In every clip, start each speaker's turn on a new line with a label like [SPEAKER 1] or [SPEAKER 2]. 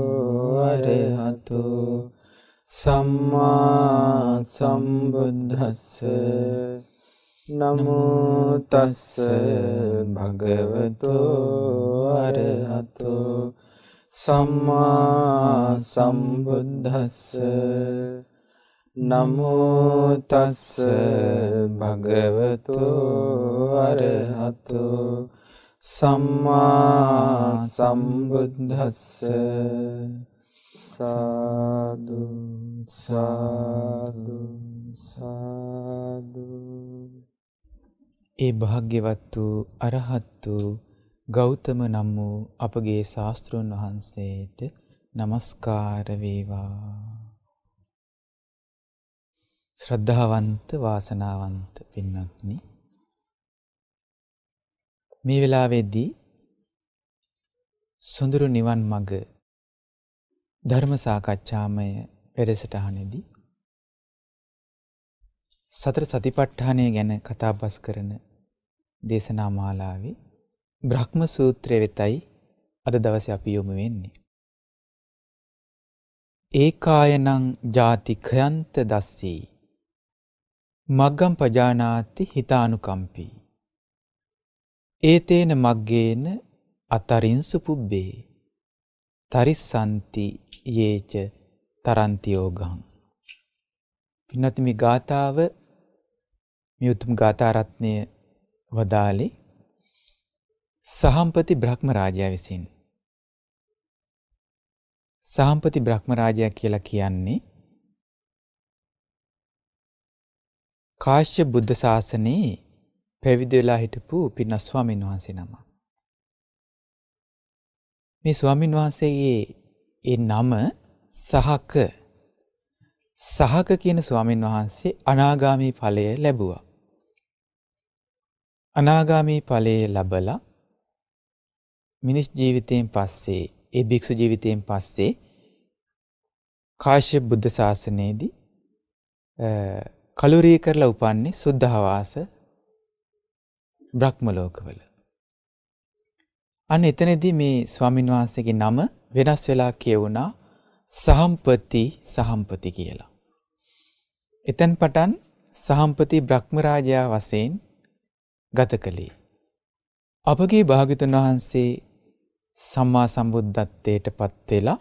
[SPEAKER 1] අරහතෝ සම්මා සම්බුද්දස්ස නමෝ තස්ස භගවතෝ අරහතෝ සම්මා සම්බුද්දස්ස නමෝ තස්ස භගවතෝ අරහතෝ සම්මා සම්බුද්දස්ස සාදු සාදු සාදු.
[SPEAKER 2] ඒ භාග්‍යවත් වූ අරහත් වූ ගෞතම නම් වූ අපගේ ශාස්ත්‍රඥ වහන්සේට නමස්කාර වේවා. ශ්‍රද්ධාවන්ත වාසනාවන්ත පින්වත්නි, මේ වෙලාවේදී සොඳුරු නිවන් මඟ ධර්ම සාකච්ඡාමය වැඩසටහනේදී සතර සතිපට්ඨානය ගැන කතා බස් කරන දේශනා මාලාවේ බ්‍රහ්ම සූත්‍රය වෙතයි අද දවසේ අපි යොමු වෙන්නේ. ඒකායනං ජාති khයන්ත දස්සී මග්ගම් පජානාති හිතානුකම්පී ඒතේන මග්ගේන අතරින්සු පුබ්බේ තරිස්සන්ති යේච තරන්ති යෝගං. පින්නති මේ ගාථාව මේ උතුම් ගාථා රත්නය වදාළේ සහම්පති බ්‍රහ්ම රාජයා විසින්. සහම්පති බ්‍රහ්ම රාජයා කියලා කියන්නේ කාශ්‍යප බුද්ධ ශාසනයේ පැවිදි වෙලා හිටපු පින්වත් ස්වාමීන් වහන්සේ නම. මේ ස්වාමීන් වහන්සේගේ ඒ නම සහක. සහක කියන ස්වාමීන් වහන්සේ අනාගාමී ඵලය ලැබුවා. අනාගාමී ඵලය ලැබලා මිනිස් ජීවිතයෙන් පස්සේ, ඒ භික්ෂු ජීවිතයෙන් පස්සේ කාශ්‍යප බුද්ධ ශාසනයේදී කලුරිය කරලා උපන්නේ සුද්ධාවාස බ්‍රහ්ම ලෝකවල. අන්න එතනදී මේ ස්වාමීන් වහන්සේගේ නම වෙනස් වෙලා කියවුණා සහම්පති සහම්පති කියලා. එතෙන් පටන් සහම්පති බ්‍රහ්ම රාජයා වශයෙන් ගත කළේ. අපගේ භාග්‍යවතුන් වහන්සේ සම්මා සම්බුද්ධත්වයට පත් වෙලා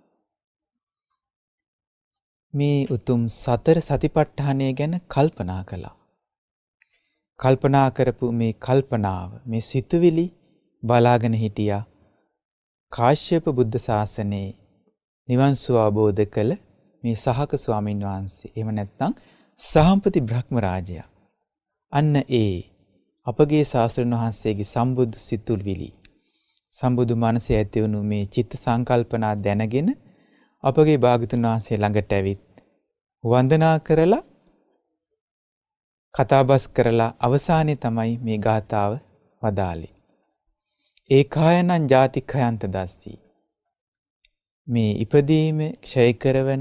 [SPEAKER 2] මේ උතුම් සතර සතිපට්ඨානය ගැන කල්පනා කළා. කල්පනා කරපු මේ කල්පනාව, මේ සිතුවිලි බලාගෙන හිටියා කාශ්‍යප බුද්ධ ශාසනයේ නිවන් සුව අවබෝධ කළ මේ සහක ස්වාමීන් වහන්සේ. එහෙම නැත්නම් සහම්පති බ්‍රහ්ම රාජයා. අන්න ඒ අපගේ ශාස්ත්‍රඥ වහන්සේගේ සම්බුදු සිතුවිලි, සම්බුදු මනසේ ඇති වුණු මේ චිත්ත සංකල්පනා දැනගෙන අපගේ භාග්‍යතුන් වහන්සේ ළඟට ඇවිත් වන්දනා කරලා කතාබස් කරලා අවසානයේ තමයි මේ ගාථාව වදාළේ. ඒකායනං ජාති khයන්ත දස්සී. මේ ඉපදීම ක්ෂය කරවන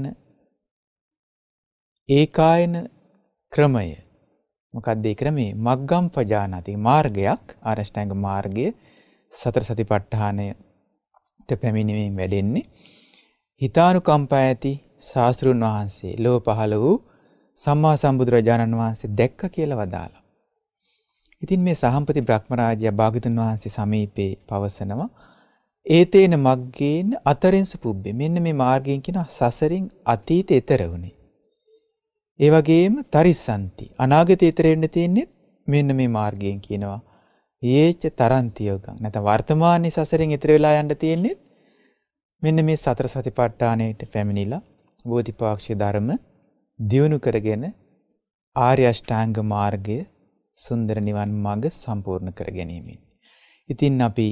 [SPEAKER 2] ඒකායන ක්‍රමය. මොකක්ද ඒ ක්‍රමේ? මග්ගම් පජානාති, මාර්ගයක්, ආරෂ්ඨාංග මාර්ගය සතර සතිපට්ඨානයට පැමිණීමෙන් වැඩෙන්නේ. හිතානුකම්පා ඇති ශාස්ත්‍රුන් වහන්සේ ලෝක පහළ වූ සම්මා සම්බුදුරජාණන් වහන්සේ දැක්ක කියලා වදාලා. ඉතින් මේ සහම්පති බ්‍රහ්ම රාජයා භාග්‍යවතුන් වහන්සේ සමීපේ පවසනවා ඒතේන මග්ගේන අතරින්සු පුබ්බේ. මෙන්න මේ මාර්ගයෙන් කියන සසරින් අතීතේ ඈතර වුනේ. ඒ වගේම තරිස්සන්ති, අනාගතේ ඈතර වෙන්න තියෙන්නේ මෙන්න මේ මාර්ගයෙන් කියනවා. යේච තරන්ති යෝගං. නැත්නම් වර්තමානයේ සසරින් ඈතර වෙලා යන්න තියෙන්නේ මෙන්න මේ සතර සතිපට්ඨානයට පැමිණිලා බෝධිපාක්ෂික ධර්ම දියුණු කරගෙන ආර්ය අෂ්ටාංග මාර්ගය සුන්දර නිවන් මඟ සම්පූර්ණ කර ගැනීමෙන්. ඉතින් අපි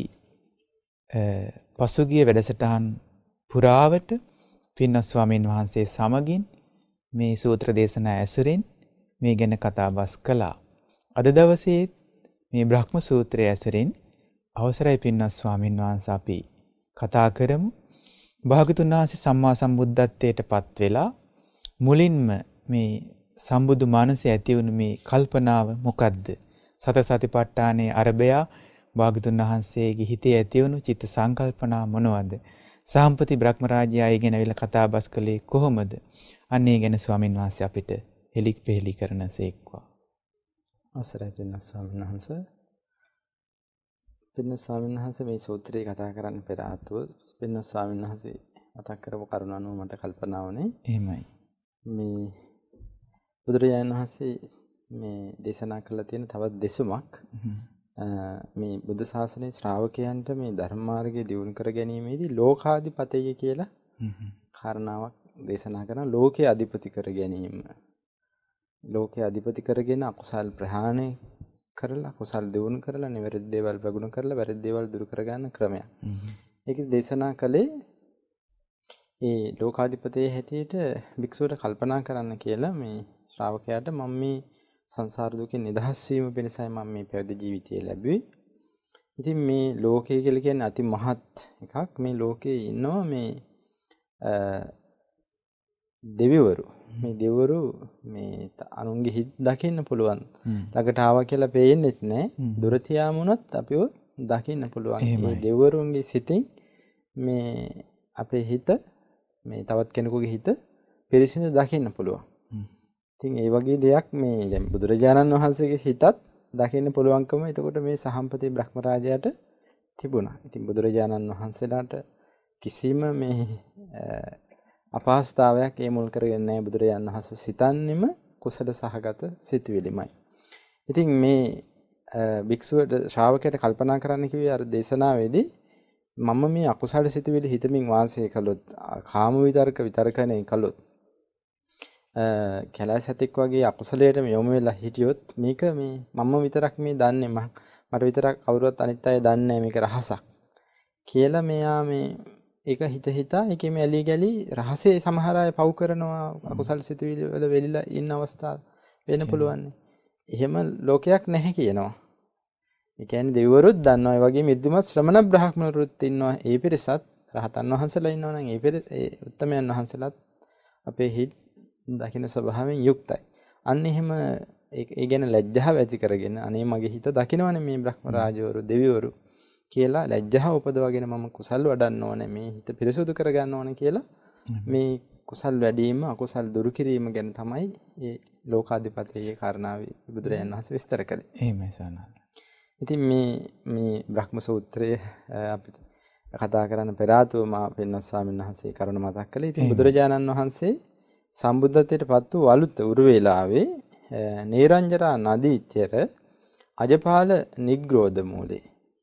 [SPEAKER 2] පසුගිය වැඩසටහන් පුරාවට පින්වත් ස්වාමීන් වහන්සේ සමගින් මේ සූත්‍ර දේශනා ඇසුරින් මේ ගැන කතා බස් කළා. අද දවසේ මේ බ්‍රහ්ම සූත්‍රය ඇසුරින් අවසරයි පින්වත් ස්වාමීන් වහන්සේ අපි කතා කරමු. භාග්‍යවතුන් වහන්සේ සම්මා සම්බුද්ධත්වයට පත් වෙලා මුලින්ම මේ සම්බුදු මානසයේ ඇති වුණු මේ කල්පනාව මොකද්ද? සතර සතිපට්ඨානයේ අරබයා භාග්‍යවතුන් වහන්සේගේ හිතේ ඇති වුණු චිත්ත සංකල්පනා මොනවද? සාම්පති බ්‍රහ්මරාජය අය ගැන ඇවිල්ලා කතා බස් කළේ කොහොමද? අන්න ඒ ගැන ස්වාමින් වහන්සේ අපිට හෙලි පෙහෙලි කරනසේක්වා.
[SPEAKER 1] අවසරයි පින්න ස්වාමීන් වහන්සේ. පින්න ස්වාමීන් වහන්සේ මේ සූත්‍රය කතා කරන්න පෙර ආතුව පින්න ස්වාමීන් වහන්සේ මතක් කරපු කරුණ අනුව මට කල්පනා වුණේ.
[SPEAKER 2] එහෙමයි.
[SPEAKER 1] මේ බුදුරජාණන් වහන්සේ මේ දේශනා කළා තියෙන තවත් දෙසුමක් මේ බුද්ධ ශාසනයේ ශ්‍රාවකයන්ට මේ ධර්ම මාර්ගය දියුණු කර ගැනීමේදී ලෝකාධිපතය කියලා කාරණාවක් දේශනා කරන ලෝකයේ අධිපති කර ගැනීම. ලෝකයේ අධිපති කරගෙන අකුසල් ප්‍රහාණය කරලා කුසල් දියුණු කරලා නිවැරදි දේවල් ප්‍රගුණ කරලා වැරදි දේවල් දුරු කරගන්න ක්‍රමයක්. ඒක දේශනා කළේ ඒ ලෝකාධිපතයේ හැටියට භික්ෂුවට කල්පනා කරන්න කියලා මේ ශ්‍රාවකයාට මම මේ සංසාර දුකෙන් නිදහස් වීම පිණිසයි මම මේ පැවිදි ජීවිතය ලැබුවේ. ඉතින් මේ ලෝකය කියලා කියන්නේ අති මහත් එකක්. මේ ලෝකේ ඉන්නවා මේ දෙවිවරු. මේ දෙවිවරු මේ අනුන්ගේ හිත් දකින්න පුළුවන්. ළඟට ආවා කියලා පේන්නෙත් නැහැ. දුර තියාම උනත් අපිව දකින්න පුළුවන්. මේ දෙවිවරුන්ගේ සිතින් මේ අපේ හිත මේ තවත් කෙනෙකුගේ හිත පිරිසිදු දකින්න පුළුවන්. ඉතින් ඒ වගේ දෙයක් මේ දැන් බුදුරජාණන් වහන්සේගේ හිතත් දකින්න පුළුවන්කම එතකොට මේ සහම්පති බ්‍රහ්මරාජයාට තිබුණා. ඉතින් බුදුරජාණන් වහන්සේලාට කිසිම මේ අපහසුතාවයක් ඒ මුල් කරගෙන නැහැ. බුදුරජාණන් වහන්සේ සිතන්නෙම කුසල සහගත සිතුවිලිමයි. ඉතින් මේ භික්ෂුවට ශ්‍රාවකයට කල්පනා කරන්න කිව්වේ අර දේශනාවේදී මම මේ අකුසල සිතුවිලි හිතමින් වාසය කළොත් කාම විතරකනේ කළොත් කැලෑස් ඇතෙක් වගේ අකුසලයට යොමු වෙලා හිටියොත් මේක මේ මම විතරක් මේ දන්නේ මට විතරක් කවුරුවත් අනිත් අය දන්නේ නැහැ මේක රහසක් කියලා මෙයා මේ ඒක හිතා ඒකෙම ඇලි ගලි රහසේ සමහර අය පව් කරනවා අකුසල සිතුවිලි වල වෙලිලා ඉන්න අවස්ථා වෙන්න පුළුවන්. එහෙම ලෝකයක් නැහැ කියනවා. ඒ කියන්නේ දෙවිවරුත් දන්නවා. ඒ වගේ මිද්දමත් ශ්‍රමණ බ්‍රාහ්මණවරුත් ඉන්නවා. ඒ පිරිසත් රහතන් වහන්සේලා ඉන්නවා නම් ඒ උත්තමයන් වහන්සේලාත් අපේ හිත් දකින්න ස්වභාවයෙන් යුක්තයි. අන්න එහෙම ඒ ගැන ලැජ්ජාව ඇති කරගෙන අනේ මගේ හිත දකින්නවනේ මේ බ්‍රහ්ම රාජවරු දෙවිවරු කියලා ලැජ්ජාව උපදවගෙන මම කුසල් වඩන්න ඕනේ මේ හිත පිරිසුදු කරගන්න ඕනේ කියලා මේ කුසල් වැඩිම අකුසල් දුරු කිරීම ගැන තමයි මේ ලෝකාධිපතියේ කාරණාවේ බුදුරජාණන් වහන්සේ විස්තර කළේ.
[SPEAKER 2] එහෙමයි සානන්ද.
[SPEAKER 1] ඉතින් මේ බ්‍රහ්ම සූත්‍රය අපිට කතා කරන්න පෙර ආතුව මා පෙන්වත් ස්වාමීන් වහන්සේ කරුණ මතක් කළේ. ඉතින් බුදුරජාණන් වහන්සේ සම්බුද්ධත්වයට පත් වූ අලුත් උරු වේලාවේ නේරංජරා නදීතර අජපාල නිග්‍රෝධ මූලේ.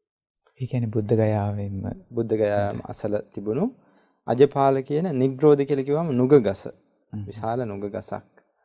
[SPEAKER 2] ඒ කියන්නේ බුද්ධ ගයාවෙන්ම
[SPEAKER 1] අසල තිබුණු අජපාල කියන නිග්‍රෝධ කියලා කිව්වම නුග ගස. විශාල නුග ගසක්.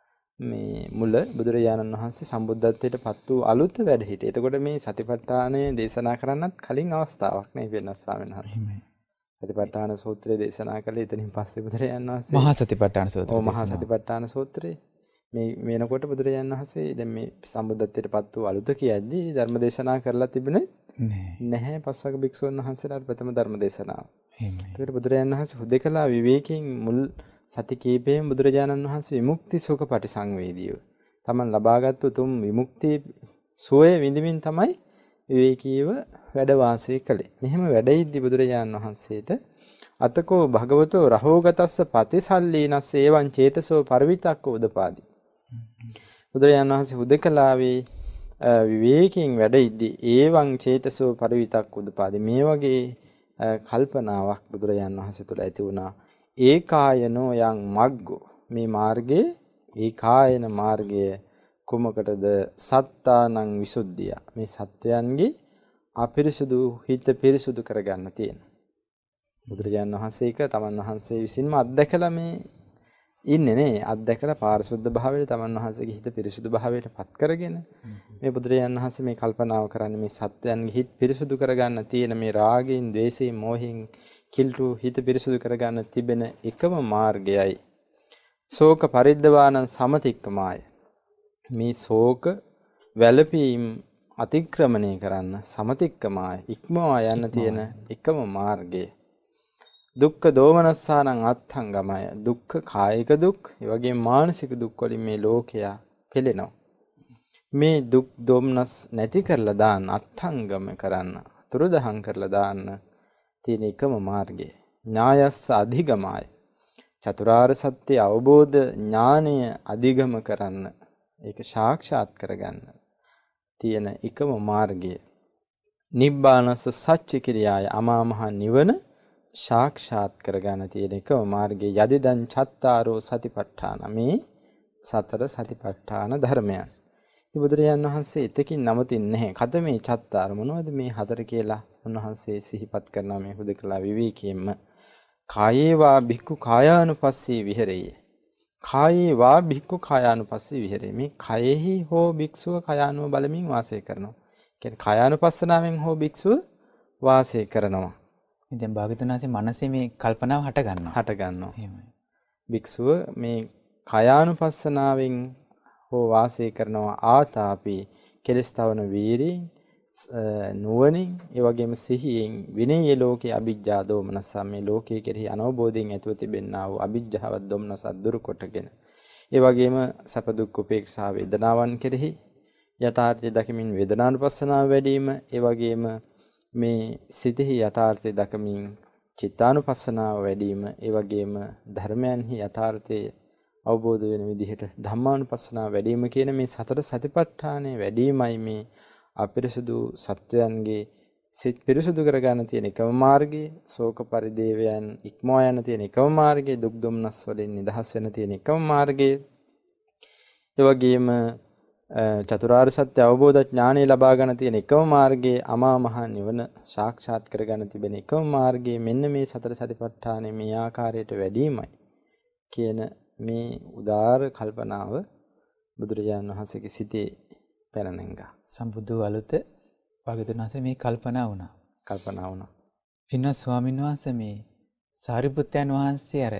[SPEAKER 1] මේ මුල බුදුරජාණන් වහන්සේ සම්බුද්ධත්වයට පත් වූ අලුත් වැඩ හිටියේ. එතකොට මේ සතිපට්ඨානය දේශනා කරන්නත් කලින් අවස්ථාවක් නේ වෙනස් ස්වාමීන් වහන්සේ. සතිපට්ඨාන සූත්‍රය දේශනා කළේ එතනින් පස්සේ බුදුරජාණන් වහන්සේ.
[SPEAKER 2] මහා සතිපට්ඨාන සූත්‍රය.
[SPEAKER 1] මහා සතිපට්ඨාන සූත්‍රය. මේ වෙනකොට බුදුරජාණන් වහන්සේ දැන් මේ සම්බුද්ධත්වයට පත් වූ අලුත කියද්දී ධර්ම දේශනා කරලා තිබුණේ නැහැ. පස්වග භික්ෂුන් වහන්සේලාට ප්‍රථම ධර්ම දේශනාව. එහෙමයි. ඒකට බුදුරජාණන් වහන්සේ හුදෙකලා විවේකයෙන් මුල් සති කීපයෙන් බුදුරජාණන් වහන්සේ විමුක්ති සුඛ පටිසංවේදීව තමන් ලබාගත් උතුම් විමුක්ති සුවය විඳින්මින් තමයි විවේකීව වැඩ වාසය කළේ. මෙහෙම වැඩෙද්දී බුදුරජාණන් වහන්සේට අතකෝ භගවතෝ රහෝගතස්ස පතිසල්ලීනස් ඒවං චේතසෝ පරිවිතක්ක උදපාදි. බුදුරජාණන් වහන්සේ හුදෙකලාවේ විවේකයෙන් වැඩෙද්දී ඒවං චේතසෝ පරිවිතක්ක උදපාදි මේ වගේ කල්පනාවක් බුදුරජාණන් වහන්සේ තුළ ඇති වුණා. ඒකායනෝ යං මග්ගෝ මේ මාර්ගයේ ඒකායන මාර්ගය කුමකටද සත්තානං විසුද්ධිය මේ සත්වයන්ගේ අපිරිසුදු හිත පිරිසුදු කරගන්න තියෙන බුදුරජාණන් වහන්සේ එක තමන් වහන්සේ විසින්ම අත්දැකලා මේ ඉන්නේ නේ අත්දැකලා පාරිශුද්ධ භාවයට තමන් වහන්සේගේ හිත පිරිසුදු භාවයට පත් කරගෙන මේ බුදුරජාණන් වහන්සේ මේ කල්පනාව කරන්නේ මේ සත්වයන්ගේ හිත පිරිසුදු කරගන්න තියෙන මේ රාගයෙන් ද්වේෂයෙන් මෝහයෙන් කිල්ටු හිත පිරිසුදු කරගන්න තිබෙන එකම මාර්ගයයි ශෝක පරිද්දවාන සමතික්කමාය මේ ශෝක වැළපීම් අතික්‍රමණය කරන්න සමතික්කමාය ඉක්මවා යන්න තියෙන එකම මාර්ගය දුක්ඛ දෝමනස්සානං අත්ථංගමය දුක්ඛ කායික දුක් ඒ වගේම මානසික දුක් වලින් මේ ලෝකයා පෙළෙනවා මේ දුක් දෝමනස් නැති කරලා දාන්න අත්ථංගම කරන්න තුරුදහන් කරලා දාන්න තියෙන එකම මාර්ගය ඥායස්ස අධිගමයි. චතුරාර්ය සත්‍ය අවබෝධ ඥානය අධිගම කරන්න, ඒක සාක්ෂාත් කරගන්න තියෙන එකම මාර්ගය නිබ්බානස්ස සච්ච කිරියාය, අමා මහ නිවන සාක්ෂාත් කරගන්න තියෙන එකම මාර්ගය යදිදං චත්තාරෝ සතිපට්ඨාන, මේ සතර සතිපට්ඨාන ධර්මයන්. ඉතින් බුදුරජාණන් වහන්සේ එතකින් නවතින්නේ නැහැ. කතමේ චත්තාර, මොනවද මේ හතර කියලා උන්වහන්සේ සිහිපත් කරනවා මේ හුදකලා විවේකයෙන්ම. කායේවා භික්ඛු කායානුපස්සී විහෙරේ. කායේවා භික්ඛු කායානුපස්සී විහෙරේ. මේ කයෙහි හෝ භික්ෂුව කයානුව බලමින් වාසය කරනවා. කියන්නේ කායානුපස්සනාවෙන් හෝ භික්ෂුව වාසය කරනවා.
[SPEAKER 2] ඉතින් භාග්‍යවතුන් වහන්සේ මනසේ මේ කල්පනාව හට ගන්නවා. එහෙමයි.
[SPEAKER 1] භික්ෂුව මේ කායානුපස්සනාවෙන් හෝ වාසය කරනවා. ආතාපි කෙලස් තවන වීරියෙන්, නුවණින්, ඒ වගේම සිහියෙන්, විනය ලෝකේ අවිජ්ජා දෝමනස, මේ ලෝකයේ කෙරෙහි අනවබෝධයෙන් ඇතුව තිබෙනා වූ අවිජ්ජාවත් දෝමනසත් දුරු කොටගෙන, ඒ වගේම සැප දුක් උපේක්ෂා වේදනාවන් කෙරෙහි යථාර්ථය දකිමින් වේදනානුපස්සනාව වැඩිම, ඒ වගේම මේ සිතෙහි යථාර්ථය දකිමින් චිත්තානුපස්සනාව වැඩිම, ඒ වගේම ධර්මයන්හි යථාර්ථය අවබෝධ වෙන විදිහට ධම්මානුපස්සනාව වැඩිම කියන මේ සතර සතිපට්ඨානයේ වැඩිමයි මේ අපිරිසුදු සත්වයන්ගේ සිත් පිරිසුදු කරගන්න තියෙන එකම මාර්ගය. ශෝක පරිදේවයන් ඉක්මවා යන තියෙන එකම මාර්ගය. දුක් දුම්නස් වලින් නිදහස් වෙන තියෙන එකම මාර්ගය. ඒ වගේම චතුරාර්ය සත්‍ය අවබෝධ ඥානය ලබා ගන්න තියෙන එකම මාර්ගයේ අමා මහ නිවන සාක්ෂාත් කරගන්න තිබෙන එකම මාර්ගයේ මෙන්න මේ සතර සතිපට්ඨානයේ මේ ආකාරයට වැඩිමයි කියන මේ උදාර කල්පනාව බුදුරජාණන් වහන්සේගේ සිතේ පැන නැංගා.
[SPEAKER 2] සම්බුදු අලුත භාග්‍යවතුන් වහන්සේ මේ කල්පනා වුණා. පින්වත් ස්වාමීන් වහන්සේ මේ සාරිපුත්තයන් වහන්සේ අර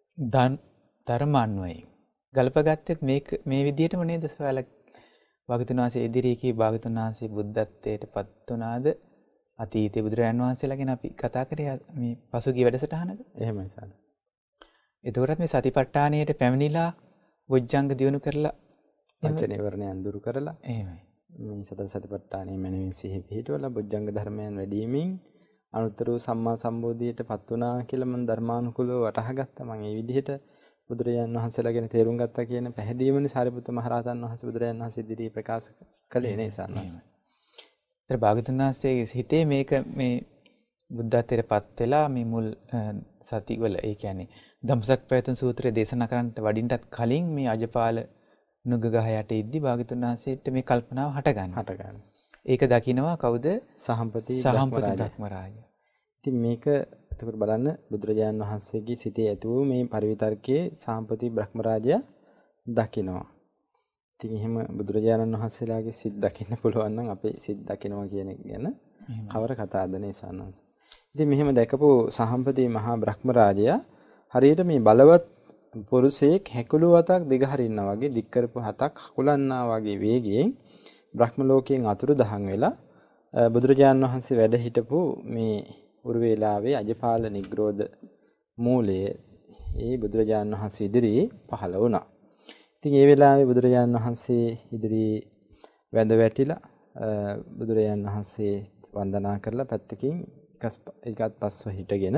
[SPEAKER 2] ධර්මාන්වයෙන් ගල්පගත්තෙත් මේ විදිහටම නේද සොයාලා භාග්‍යවතුන් වහන්සේ ඉදිරියේ භාග්‍යවතුන් වහන්සේ බුද්ධත්වයට පත් වුණාද? අතීතයේ බුදුරජාණන් වහන්සේලා ගැන අපි කතා කරේ මේ පසුගිය වැඩසටහනක.
[SPEAKER 1] එහෙමයි සාද.
[SPEAKER 2] එතකොටත් මේ සතිපට්ඨානයට පැමිණිලා බොජ්ජංග දියුණු කරලා
[SPEAKER 1] පංච නීවරණයන් දුරු කරලා
[SPEAKER 2] එහෙමයි.
[SPEAKER 1] මේ සතර සතිපට්ඨානයේ මනමින් සිහි පිහිටවලා බොජ්ජංග ධර්මයන් වැඩිමින් අනුත්තර සම්මා සම්බෝධියට පත් වුණා කියලා මම ධර්මානුකූලව වටහා ගත්තා. මම මේ විදිහට බුදුරජාණන් වහන්සේලා ගැන තේරුම් ගත්තා කියන පැහැදීමනේ සාරිපුත්ත මහ රහතන් වහන්සේ බුදුරජාණන් වහන්සේ ඉදිරියේ ප්‍රකාශ කළේ නේ සන්නස.
[SPEAKER 2] ඒතර භාග්‍යවතුන් වහන්සේගේ හිතේ මේක මේ බුද්ධත්වයට පත් වෙලා මේ මුල් සතිවල ඒ කියන්නේ ධම්සක් පැවතුම් සූත්‍රය දේශනා කරන්නට වඩින්නටත් කලින් මේ අජපාල නුග ගහ යට ඉද්දි භාග්‍යවතුන් වහන්සේට මේ කල්පනාව හට ගන්නවා. ඒක දකිනවා කවුද? සහම්පති බ්‍රහ්මරාජ.
[SPEAKER 1] ඉතින් මේක එතකොට බලන්න බුදුරජාණන් වහන්සේගේ සිතේ ඇති වූ මේ පරිවිතර්කයේ සහම්පති බ්‍රහ්මරාජය දකිනවා. ඉතින් එහෙම බුදුරජාණන් වහන්සේලාගේ සිත් දකින්න පුළුවන් නම් අපේ සිත් දකිනවා කියන එක ගැන කවර කතාවද නේ සානංශ. ඉතින් මෙහෙම දැකපු සහම්පති මහා බ්‍රහ්මරාජයා හරියට මේ බලවත් පුරුෂයෙක් හැකුළු වතක් දිග හරින්නා වගේ දික් කරපු හතක් හකුලන්නා වගේ වේගයෙන් බ්‍රහ්ම ලෝකයෙන් අතුරු දහන් වෙලා බුදුරජාණන් වහන්සේ වැඩ හිටපු මේ උරුවේලාවේ අජපාල නිග්‍රෝධ මූලයේ ඒ බුදුරජාණන් වහන්සේ ඉදිරියේ පහළ වුණා. ඉතින් ඒ වෙලාවේ බුදුරජාණන් වහන්සේ ඉදිරියේ වැඳ වැටිලා බුදුරජාණන් වහන්සේ වන්දනා කරලා පැත්තකින් එකත් පස්ව හිටගෙන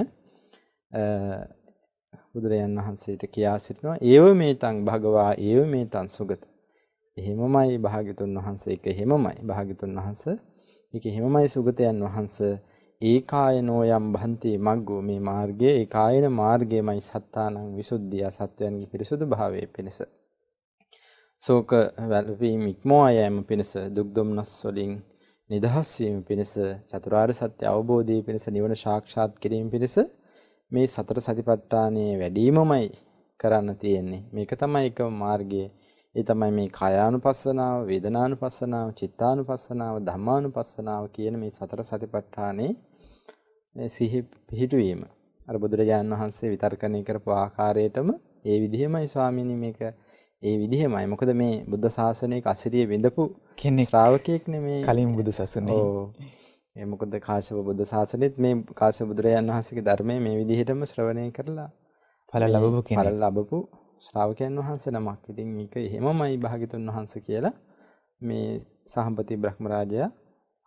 [SPEAKER 1] බුදුරජාණන් වහන්සේට කියා සිටිනවා ඒව මේතං භගවා ඒව මේතං සුගත. එහෙමමයි භාග්‍යතුන් වහන්සේ ඒක එහෙමමයි භාග්‍යතුන් වහන්සේ ඒක එහෙමමයි සුගතයන් වහන්සේ ඒකායනෝ යම් භන්ති මග්ගෝ මේ මාර්ගයේ ඒකායන මාර්ගයමයි සත්තානං විසුද්ධිය සත්වයන්ගේ පිරිසුදු භාවයේ පිණිස ශෝක වැළපීම් ඉක්මවා යෑම පිණිස දුක් දුම්නස් වලින් නිදහස් වීම පිණිස චතුරාර්ය සත්‍ය අවබෝධය පිණිස නිවන සාක්ෂාත් කිරීම පිණිස මේ සතර සතිපට්ඨානයේ වැඩිමමයි කරන්න තියෙන්නේ. මේක තමයි එකම මාර්ගය. ඒ තමයි මේ කායානුපස්සනාව, වේදනානුපස්සනාව, චිත්තානුපස්සනාව, ධම්මානුපස්සනාව කියන මේ සතර සතිපට්ඨානයේ සිහි පිහිටුවීම. අර බුදුරජාණන් වහන්සේ විතර්කණය කරපු ආකාරයටම ඒ විදිහමයි ස්වාමීනි මේක ඒ විදිහමයි. මොකද මේ බුද්ධ ශාසනයක අසිරිය විඳපු ශ්‍රාවකයෙක් නෙමේ
[SPEAKER 2] කලින් බුදු සසුනේ.
[SPEAKER 1] ඔව්. ඒ මොකද කාශ්‍යප බුද්ධ ශාසනෙත් මේ කාශ්‍යප බුදුරජාණන් වහන්සේගේ ධර්මයේ මේ විදිහටම ශ්‍රවණය කරලා
[SPEAKER 2] ඵල
[SPEAKER 1] ලැබපු ශ්‍රාවකයන් වහන්සේ නමක්. ඉතින් මේක එහෙමමයි භාග්‍යතුන් වහන්සේ කියලා මේ සහම්පති බ්‍රහ්මරාජයා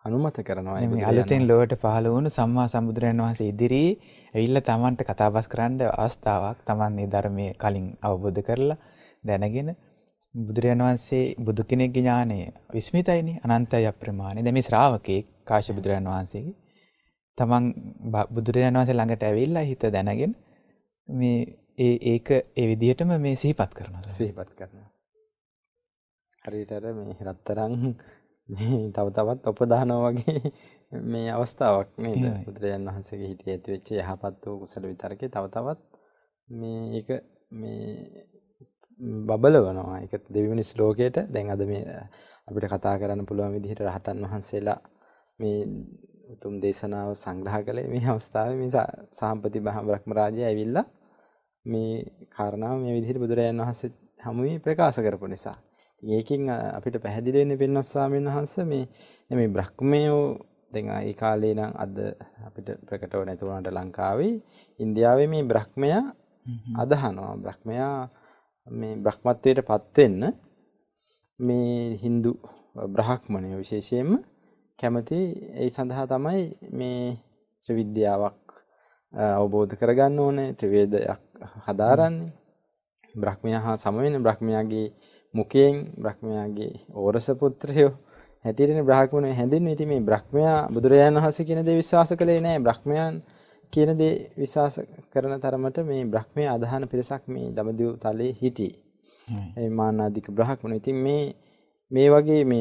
[SPEAKER 1] අනුමත කරනවා.
[SPEAKER 2] මේ අලුතෙන් ලෝකයට පහළ වුණු සම්මා සම්බුදුරජාණන් වහන්සේ ඉදිරියේ ඇවිල්ලා Tamanට කතාබස් කරන්න අවස්ථාවක් Taman මේ ධර්මයේ කලින් අවබෝධ කරලා දැනගෙන බුදුරජාණන් වහන්සේ බුදු කෙනෙක්ගේ ඥානය විස්මිතයිනේ අනන්තයි අප්‍රමාණයි. දැන් මේ ශ්‍රාවකේ කාශ්‍යප බුදුරජාණන් වහන්සේගේ Taman බුදුරජාණන් වහන්සේ ළඟට ඇවිල්ලා හිත දැනගෙන මේ ඒක ඒ විදිහටම මේ සිහිපත් කරනවා.
[SPEAKER 1] සිහිපත් කරනවා. හරියට අර මේ රත්තරන් මේ තව තවත් උපදානවා වගේ මේ අවස්ථාවක් නේද? බුදුරජාණන් වහන්සේගේ හිතේ ඇති වෙච්ච යහපත් වූ කුසල විතරකේ තව තවත් මේක මේ බබලවනවා. ඒක දෙවිවනි ශ්ලෝකයට දැන් අද මේ අපිට කතා කරන්න පුළුවන් විදිහට රහතන් වහන්සේලා මේ උතුම් දේශනාව සංග්‍රහ කළේ මේ අවස්ථාවේ මේ සාම්පති බ්‍රහ්ම රාජය ඇවිල්ලා මේ කාරණාව මේ විදිහට බුදුරජාණන් වහන්සේ හමුවේ ප්‍රකාශ කරපු නිසා. ඒකෙන් අපිට පැහැදිලි වෙන්නේ පින්වත් ස්වාමීන් වහන්සේ මේ බ්‍රහ්මයෝ දැන් ඒ කාලේ නම් අද අපිට ප්‍රකටව නැති වුණාට ලංකාවේ ඉන්දියාවේ මේ බ්‍රහ්මයා අදහනවා. බ්‍රහ්මයා මේ බ්‍රහ්මත්වයට පත් වෙන්න මේ Hindu බ්‍රාහ්මණයෝ විශේෂයෙන්ම කැමති. ඒ සඳහා තමයි මේ ත්‍රිවිද්‍යාවක් අවබෝධ කරගන්න ඕනේ. ත්‍රිවේදයක් හදාරන්නේ. බ්‍රහ්මයා හා සම වෙන බ්‍රහ්මයාගේ මුඛයෙන් බ්‍රහ්මයාගේ ඕරස පුත්‍රයෝ හැටියටනේ බ්‍රාහ්මණයෝ හැඳින්වෙන්නේ. ඉතින් මේ බ්‍රහ්මයා බුදුරජාණන් වහන්සේ කියන දේ විශ්වාස කළේ නැහැ. බ්‍රහ්මයන් කියන දේ විශ්වාස කරන තරමට මේ බ්‍රහ්මයා අදහන පිරිසක් මේ දඹදිව තලයේ හිටියේ. ඒ මානාදික බ්‍රාහ්මණයෝ. ඉතින් මේ වගේ මේ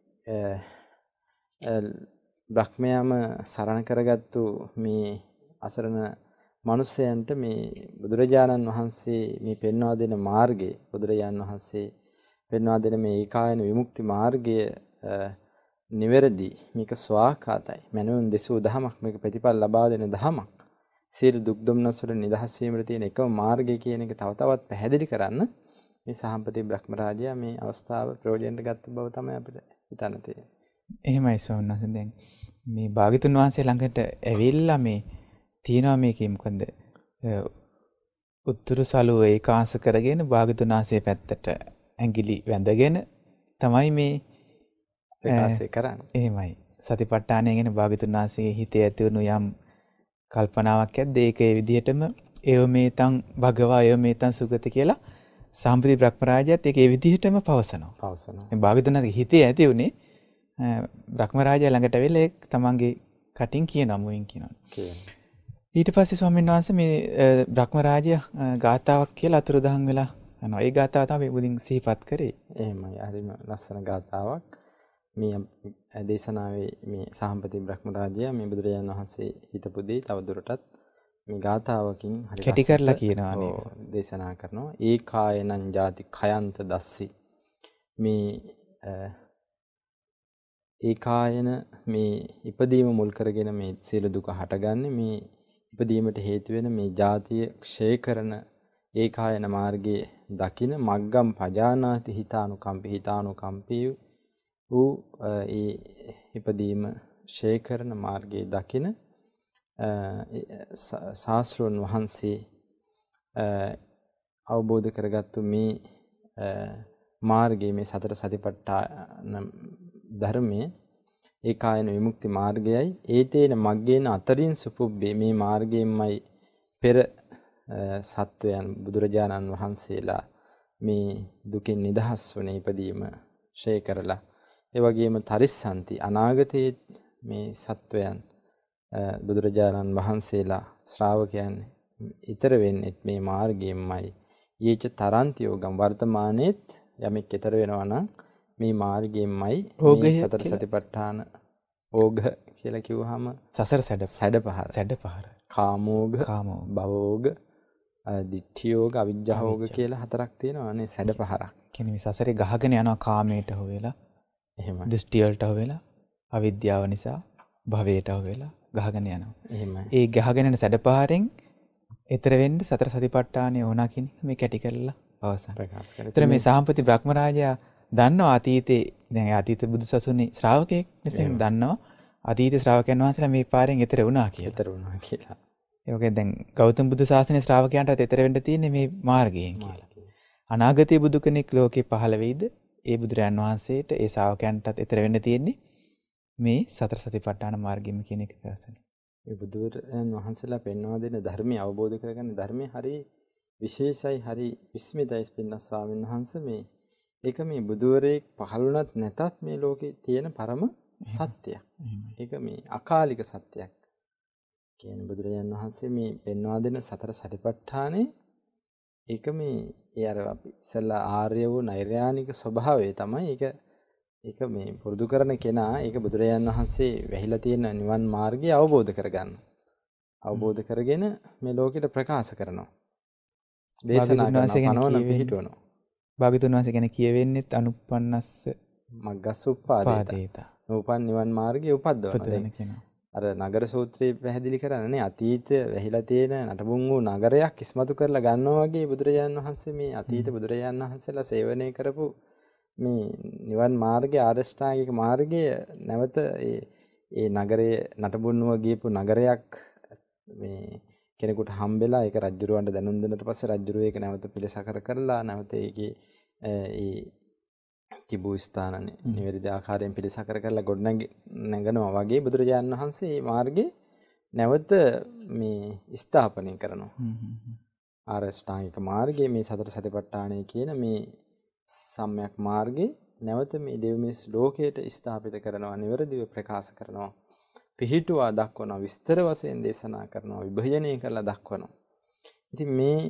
[SPEAKER 1] බ්‍රහ්මයාම සරණ කරගත්තු මේ අසරණ මිනිසයන්ට මේ බුදුරජාණන් වහන්සේ මේ පෙන්වා දෙන මාර්ගය, බුදුරජාණන් වහන්සේ පෙන්වා දෙන මේ ඒකායන විමුක්ති මාර්ගය නිවැරදි, මේක ස්වාකාතයි, මනෝන් දෙසූ දහමක්, මේක ප්‍රතිඵල ලබා දෙන දහමක්, සියලු දුක් දුම්නස් වලින් නිදහස් වීමට තියෙන එකම මාර්ගය කියන එක තව තවත් පැහැදිලි කරන්න මේ සහම්පති බ්‍රහ්ම රාජයා මේ අවස්ථාව ප්‍රයෝජනට ගත්ත බව තමයි අපිට හිතන්න තියෙන්නේ.
[SPEAKER 2] එහෙමයි ස්වාමීන් වහන්සේ. දැන් මේ භාග්‍යතුන් වහන්සේ ළඟට ඇවිල්ලා මේ තියෙනවා මේකේ මොකද උතුරු සළුව ඒකාංශ කරගෙන භාග්‍යතුන් වහන්සේ පැත්තට ඇඟිලි වැඳගෙන තමයි මේ
[SPEAKER 1] ප්‍රකාශය කරන්නේ.
[SPEAKER 2] එහෙමයි. සතිපට්ඨානය ගැන භාග්‍යතුන් වහන්සේගේ හිතේ ඇති වුණු යම් කල්පනාවක් ඇද්ද ඒක ඒ විදිහටම ඒව මේතං භගවා ඒව මේතං සුගති කියලා සම්පති බ්‍රහ්ම රාජයාත් ඒක ඒ විදිහටම පවසනවා. දැන් භාග්‍යතුන් වහන්සේගේ හිතේ ඇති උනේ බ්‍රහ්ම රාජයා ළඟට ඇවිල්ලා ඒක තමන්ගේ කටින් කියනවා, මුවින් කියනවා. ඊට පස්සේ ස්වාමීන් වහන්සේ මේ බ්‍රහ්ම රාජයා ගාතාවක් කියලා අතුරුදහන් වෙලා යනවා. ඒ ගාතාව තමයි බුදින් සිහිපත් කරේ.
[SPEAKER 1] එහෙමයි. හරිම ලස්සන ගාතාවක්. මේ දේශනාවේ මේ සහම්පති බ්‍රහ්ම රාජයා මේ බුදුරජාණන් වහන්සේ හිතපු දේ තව දුරටත් මේ ගාතාවකින් හරි
[SPEAKER 2] කැටි කරලා කියනවා නේද?
[SPEAKER 1] දේශනා කරනවා. ඒකායනං ජාති khයන්ත දස්සි. මේ ඒකායන මේ ඉපදීම මුල් කරගෙන මේ සියලු දුක හටගන්නේ මේ ඉපදීමට හේතු වෙන මේ ජාතිය ක්ෂය කරන ඒකායන මාර්ගයේ දකින මග්ගම් පජානාති හිතානුකම්පී වූ ඒ ඉපදීම ක්ෂය කරන මාර්ගයේ දකින ශාස්ත්‍රඥ වහන්සේ අවබෝධ කරගත්තු මේ මාර්ගයේ මේ සතර සතිපට්ඨාන ධර්මයේ ඒකායන විමුක්ති මාර්ගයයි ඒතේන මග්ගේන අතරින් සුපුබ්බේ මේ මාර්ගයෙන්මයි පෙර සත්වයන් බුදුරජාණන් වහන්සේලා මේ දුකින් නිදහස් වුණේ ඉපදීම ක්ෂය කරලා. ඒ වගේම තරිස්සන්ති අනාගතයේ මේ සත්වයන් බුදුරජාණන් වහන්සේලා ශ්‍රාවකයන් ඊතර වෙන්නේ මේ මාර්ගයෙන්මයි. ඊච තරන්ති යෝගම් වර්තමානයේත් යමෙක් ඊතර වෙනවා නම් මේ මාර්ගයෙන්මයි මේ සතර සතිපට්ඨාන ඕඝ කියලා කිව්වහම
[SPEAKER 2] සසර සැඩපහර
[SPEAKER 1] කාමෝඝ භවෝඝ දිට්ඨියෝඝ අවිජ්ජාෝඝ කියලා හතරක් තියෙනවා නේ සැඩපහරක්.
[SPEAKER 2] කියන්නේ මේ සසරේ ගහගෙන යනවා කාමයට හො වෙලා,
[SPEAKER 1] එහෙමයි.
[SPEAKER 2] දෘෂ්ටි වලට හො වෙලා, අවිද්‍යාව නිසා භවයට හො වෙලා ගහගෙන යනවා.
[SPEAKER 1] එහෙමයි.
[SPEAKER 2] ඒ ගහගෙන යන සැඩපහරෙන් ඊතර වෙන්න සතර සතිපට්ඨානෙ ඕනා කියන මේ කැටි කරලා අවසන්
[SPEAKER 1] ප්‍රකාශ කරලා.
[SPEAKER 2] ඒතර මේ සාම්පති බ්‍රහ්ම රාජයා දන්නවා අතීතේ දැන් අතීත බුදුසසුනේ ශ්‍රාවකයෙක් නිසා දන්නවා අතීත ශ්‍රාවකයන් වහන්සේලා මේ පාරෙන් ඈතර වුණා කියලා. ඒක දැන් ගෞතම බුදු සාසනේ ශ්‍රාවකයන්ට ඈතර වෙන්න තියෙන්නේ මේ මාර්ගයෙන් කියලා. අනාගතයේ බුදු කෙනෙක් ලෝකේ පහළ වෙයිද? ඒ බුදුරයන් වහන්සේට ඒ ශ්‍රාවකයන්ටත් ඈතර වෙන්න තියෙන්නේ මේ සතර සතිපට්ඨාන මාර්ගයම කියන එක පැවසුනේ.
[SPEAKER 1] මේ බුදුරජාණන් වහන්සේලා පෙන්වා දෙන ධර්මය අවබෝධ කරගන්න ධර්මයේ හරි විශේෂයි හරි විස්මිතයි පින්වත් ස්වාමීන් වහන්සේ මේ ඒක මේ බුදුවරයෙක් පහළුණත් නැතත් මේ ලෝකේ තියෙන පරම සත්‍යයක්. ඒක මේ අකාලික සත්‍යයක්. කියන්නේ බුදුරජාණන් වහන්සේ මේ පෙන්වා දෙන සතර සතිපට්ඨානේ ඒක මේ ඒ අර අපි ඉස්සලා ආර්ය වූ නෛර්යානික ස්වභාවය තමයි ඒක මේ පුරුදු කරන කෙනා ඒක බුදුරජාණන් වහන්සේ වැහිලා තියෙන නිවන් මාර්ගය අවබෝධ කරගන්න. අවබෝධ කරගෙන මේ ලෝකෙට ප්‍රකාශ කරනවා. දේශනා කරනවා පනවන පිළිටවනවා.
[SPEAKER 2] භාග්‍යතුන් වහන්සේ ගැන කියවෙන්නේත් අනුප්පන්නස්ස
[SPEAKER 1] මග්ගස්ස උප්පාදේත. නූපන් නිවන් මාර්ගය උපද්දවන
[SPEAKER 2] කෙනා.
[SPEAKER 1] අර නගර සූත්‍රයේ පැහැදිලි කරන්නේ අතීත වැහිලා තියෙන නටබුන් වූ නගරයක් ඉස්මතු කරලා ගන්නවා වගේ බුදුරජාණන් වහන්සේ මේ අතීත බුදුරජාණන් වහන්සේලා සේවනය කරපු මේ නිවන් මාර්ගය ආරෂ්ඨාංගික මාර්ගය නැවත ඒ නගරයේ නටබුන්ව ගියපු නගරයක් මේ කෙනෙකුට හම්බෙලා ඒක රජුරවන්ට දැනුම් දුන්නට පස්සේ රජුරුව ඒක නැවත පිළිසකර කරලා නැවත ඒකේ ඒ තිබූ ස්ථාන නිවැරදි ආකාරයෙන් පිළිසකර කරලා ගොඩනගනවා වගේ බුදුරජාණන් වහන්සේ මේ මාර්ගේ නැවත මේ ස්ථාපනය කරනවා. ආරෂ්ඨාංගික මාර්ගයේ මේ සතර සතිපට්ඨානය කියන මේ සම්‍යක් මාර්ගේ නැවත මේ දෙව්මිස් ලෝකයට ස්ථාපිත කරනවා නිවැරදිව ප්‍රකාශ කරනවා පිහිටුවා දක්වනවා විස්තර වශයෙන් දේශනා කරනවා විභජනය කරලා දක්වනවා. ඉතින්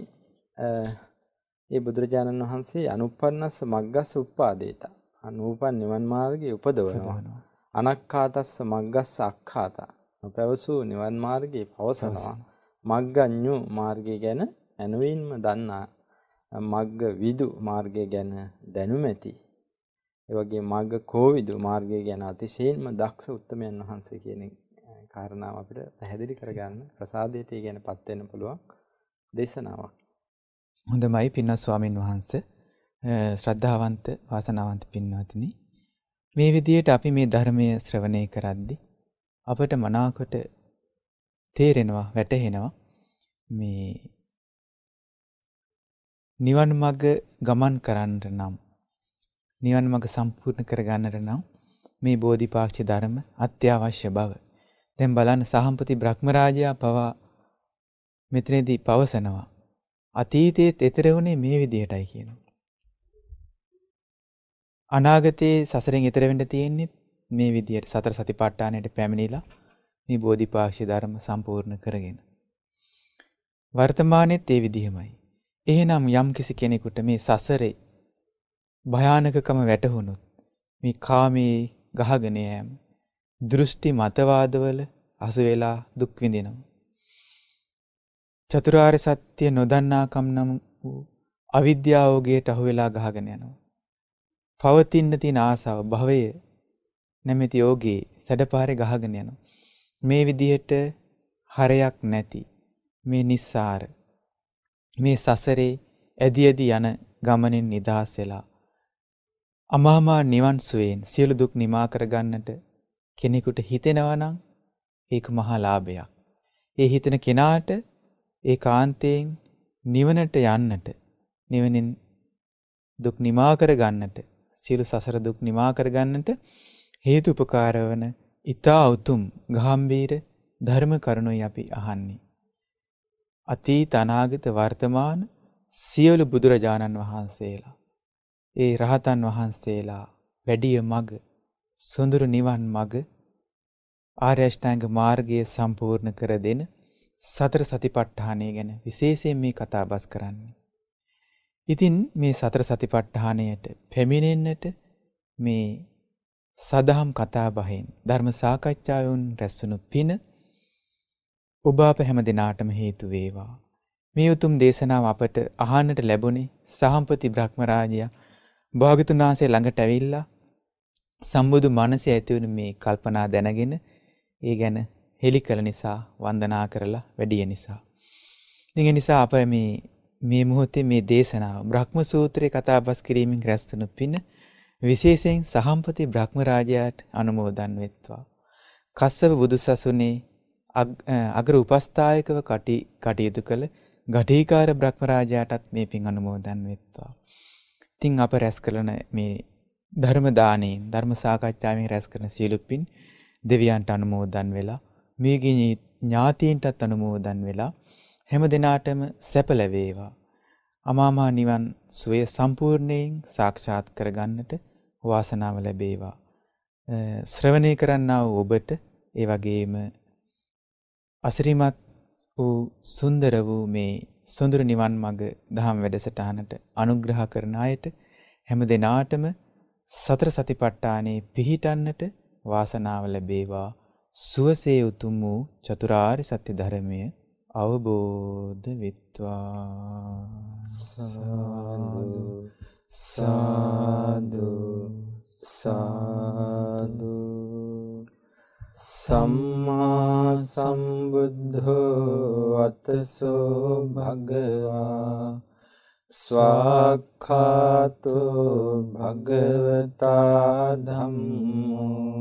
[SPEAKER 1] මේ බුදුරජාණන් වහන්සේ අනුප්පන්නස්ස මග්ගස්ස උප්පාදේත අනූපන් නිවන් මාර්ගයේ උපදවනවා. අනක්ඛාතස්ස මග්ගස්ස අක්ඛාතා නොපැවසූ නිවන් මාර්ගයේ පවසනවා. මග්ගඤ්ඤු මාර්ගය ගැන ඇනුවින්ම දන්නා මග්ග විදු මාර්ගය ගැන දැනුමැති ඒ වගේ මග්ග කෝවිදු මාර්ගය ගැන අතිශයින්ම දක්ෂ උත්තමයන් වහන්සේ කියන කාරණාව අපිට පැහැදිලි කරගන්න ප්‍රසාදයට ඒ ගැනපත් වෙන්න පුළුවන් දේශනාවක්.
[SPEAKER 2] හොඳමයි පින්වත් ස්වාමින් වහන්සේ ශ්‍රද්ධාවන්ත වාසනාවන්ත පින්වත්නි මේ විදිහට අපි මේ ධර්මය ශ්‍රවණය කරද්දී අපට මනාකොට තේරෙනවා වැටහෙනවා මේ නිවන් මඟ ගමන් කරන්නට නම් නිවන් මඟ සම්පූර්ණ කරගන්නට නම් මේ බෝධිපාක්ෂි ධර්ම අත්‍යවශ්‍ය බව. දැන් බලන්න සහම්පති බ්‍රහ්මරාජයා පවා මෙතනදී පවසනවා. අතීතයේත් ඈතර වුණේ මේ විදිහටයි කියනවා. අනාගතයේ සසරෙන් ඈතර වෙන්න තියෙන්නේ මේ විදිහට සතර සතිපට්ඨානයට පැමිණිලා මේ බෝධිපාක්ෂි ධර්ම සම්පූර්ණ කරගෙන. වර්තමානයේත් ඒ විදිහමයි. එහෙනම් යම් කිසි කෙනෙකුට මේ සසරේ භයානකකම වැටහුණොත් මේ කාමයේ ගහගෙන යෑම දෘෂ්ටි මතවාදවල අසු වෙලා දුක් විඳිනවා. චතුරාර්ය සත්‍ය නොදන්නාකම් නම් වූ අවිද්‍යාවෝගයට අහු වෙලා ගහගෙන යනවා. පවතින්න තියෙන ආසාව භවය නැමැති යෝගේ සැඩපාරේ ගහගෙන යනවා. මේ විදිහට හරයක් නැති මේ නිස්සාර මේ සසරේ ඇදි ඇදි යන ගමනින් නිදහස් වෙලා අමාමා නිවන් සුවයෙන් සියලු දුක් නිමා කරගන්නට කෙනෙකුට හිතෙනවා නම් ඒක මහා ලාභයක්. ඒ හිතන කෙනාට ඒකාන්තයෙන් නිවනට යන්නට නිවනින් දුක් නිමා කරගන්නට සියලු සසර දුක් නිමා කරගන්නට හේතු උපකාර වන ඊතා උතුම් ගාම්භීර ධර්ම කරුණුයි අපි අහන්නේ. අතීත අනාගත වර්තමාන සියලු බුදුරජාණන් වහන්සේලා ඒ රහතන් වහන්සේලා වැඩිය මග සොඳුරු නිවන් මග ආර්ය අෂ්ටාංග මාර්ගය සම්පූර්ණ කර දෙන සතර සතිපට්ඨානය ගැන විශේෂයෙන් මේ කතාබස් කරන්නේ. ඉතින් මේ සතර සතිපට්ඨානයට පැමිණෙන්නට මේ සදහම් කතාබහෙන් ධර්ම සාකච්ඡාවෙන් රැස්වුණු පින ඔබ අප හැම දිනාටම හේතු වේවා. මේ උතුම් දේශනාව අපට අහන්නට ලැබුණේ සහම්පති බ්‍රහ්මරාජයා භාග්‍යතුන් වහන්සේ ළඟට ඇවිල්ලා සම්බුදු මනසේ ඇති වුණු මේ කල්පනා දැනගෙන ඒ ගැන හෙලි කළ නිසා වන්දනා කරලා වැඩිය නිසා. ඉතින් ඒ නිසා අප මේ මොහොතේ මේ දේශනාව බ්‍රහ්ම සූත්‍රයේ කතාබස් කිරීමෙන් රැස්වුණු පින විශේෂයෙන් සහම්පති බ්‍රහ්මරාජයාට අනුමෝදන් වෙත්වා. කස්සප බුදුසසුනේ අග්‍ර උපස්ථායකව කටයුතු කළ ගඨීකාර බ්‍රහ්මරාජයාටත් මේ පින් අනුමෝදන් වෙත්වා. ඉතින් අප රැස් කරන මේ ධර්ම දාණයෙන් ධර්ම සාකච්ඡාවෙන් රැස් කරන සියලු පින් දෙවියන්ට අනුමෝදන් වෙලා මියගිය ඥාතීන්ටත් අනුමෝදන් වෙලා හැම දිනාටම සැප ලැබේවා. අමාමා නිවන් සුවය සම්පූර්ණයෙන් සාක්ෂාත් කරගන්නට වාසනාව ලැබේවා. ශ්‍රවණය කරන්නා වූ ඔබට ඒ වගේම අසිරිමත් වූ සුන්දර වූ මේ සොඳුරු නිවන් මඟ දහම් වැඩසටහනට අනුග්‍රහ කරන අයට හැම දිනාටම සතර සතිපට්ඨානේ පිහිටන්නට වාසනාව ලැබේවා. සුවසේ උතුම් වූ චතුරාර්ය සත්‍ය ධර්මය අවබෝධ වෙත්වා. සාදු සාදු සාදු. සම්මා සම්බුද්ධෝ අතසෝ භගවා ස්වාක්ඛාතෝ භගවතා ධම්මෝ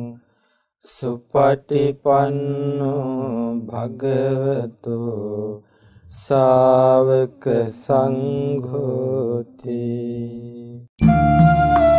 [SPEAKER 2] සුපටිපන්නෝ භගවතෝ ශාවක සංඝෝති.